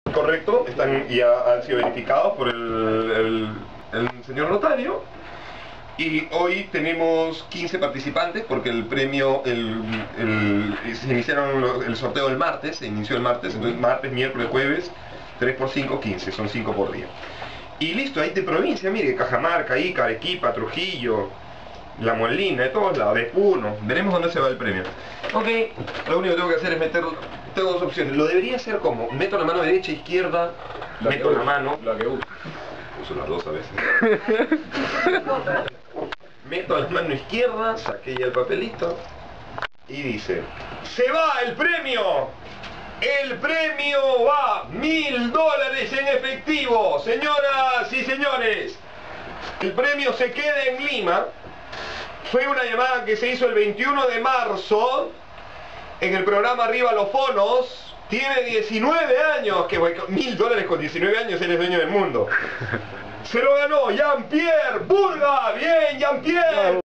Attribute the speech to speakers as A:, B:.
A: Correcto, están ya han sido verificados por el señor notario. Y hoy tenemos 15 participantes porque el premio, se iniciaron el sorteo el martes, se inició el martes, entonces martes, miércoles, jueves, 3 por 5, 15, son 5 por día. Y listo, ahí de provincia, mire, Cajamarca, Ica, Arequipa, Trujillo, La Molina, de todos lados, de Puno, veremos dónde se va el premio. Ok, lo único que tengo que hacer es meter, tengo dos opciones, lo debería hacer como, meto la mano derecha, izquierda, meto la mano,
B: la que uso.
A: Uso las dos a veces. Meto la mano izquierda, saqué ya el papelito y dice: ¡se va el premio! ¡El premio va! $1000 en efectivo, señoras y señores. El premio se queda en Lima. Fue una llamada que se hizo el 21 de marzo en el programa Arriba los Fonos. Tiene 19 años, que $1000 con 19 años, eres dueño del mundo. Se lo ganó Jean-Pierre Burga. Bien, Jean-Pierre.